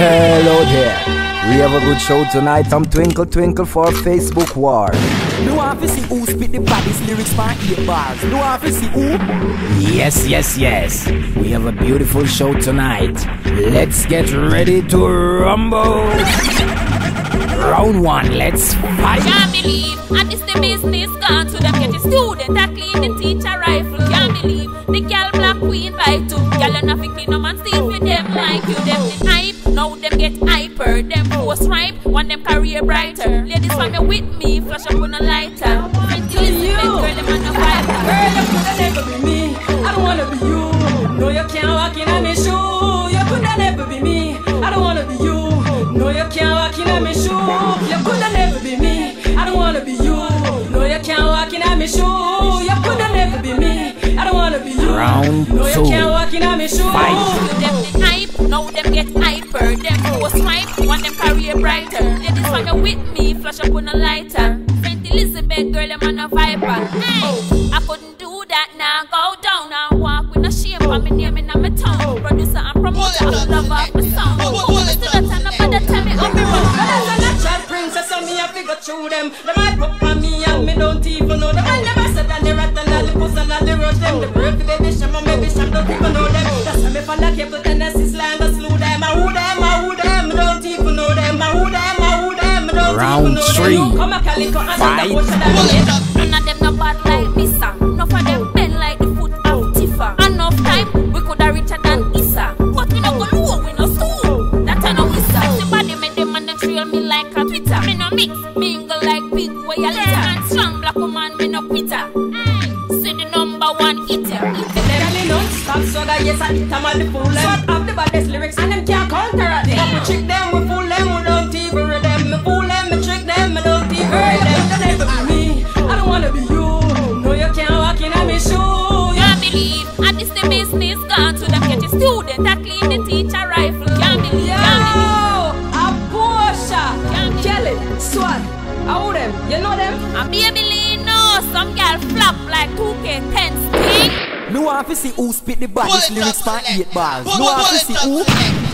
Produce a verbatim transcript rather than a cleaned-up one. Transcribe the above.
Hello there. We have a good show tonight from Twinkle Twinkle for Facebook War. No one to see who spit the baddest lyrics by eight bars. No one to see who. Yes, yes, yes. We have a beautiful show tonight. Let's get ready to rumble. Round one, let's fight. Can't believe, and it's the business gone to them. Get the student a clean the teacher rifle. Can't believe, the girl black queen by two. Girl and nothing clean no man steal for them like you. Them the hype, now them get hyper. Them post ripe, want them career brighter. Ladies from you with me, flash up on a lighter. Until you, girl, them on a fighter. Girl, you coulda never be me. I don't wanna be you. No, you can't walk in on me shoe. You coulda never be me. I don't wanna be you. No, you can't walk in on me shoe. You coulda never be me. I don't wanna be you. No, you can't walk in on me shoe. You coulda never be me. I don't wanna be you. Round no, you two. can't walk in on me shoe. Fight. Them the hype, now them get hyper. Them post ripe, want them career brighter. Ladies from you with me, flash up on a lighter. Saint Elizabeth, girl, them on a viper. Hey, I couldn't do that now. Go down now, walk with no shame. I'm in name in my town. Producer and promoter, I love off my sound. Still a time, nobody tell me I'm wrong. As a natural princess, and me I figure through them. Them I put on me and me don't even know them. I never said that they rat and all the puss and all the rush them. The birth baby sham and baby sham don't even know them. That's why me from the cable Tennessee slang and slew them. I who them, I who them, me don't even know them. I who them, I who them, me don't Round even know three. them. Come a calico and Fight. the ocean and the None of them no bad like Missa. Enough of them bend like the foot of Tifa. Enough time, we coulda richer than Issa. But we no go low, we no stool. That I know Issa. The body make them and they trail me like a Twitter. Me no mix, mingle like big way a litter. And strong black woman, me no quitter. Mm. See the number one hitter. Literally non-stop swagger, yes I hit 'em at the full length. Have the baddest lyrics and them can't counter at them. We trick them, we fool them, we don't even read them. Me fool them, me trick them, me don't even read them. You'll never be me, I don't wanna be you. No, you can't walk in on me shoe. Can't believe, and this the business gone to them. Get the student a clean the teacher rifle. Can't believe, Yo, can't believe. a Porsche, Kelly, Swat, how them? You know them? And baby Lee know some girl flop like two K ten stick. No one to see who spit the baddest lyrics by eight bars. No one to see who.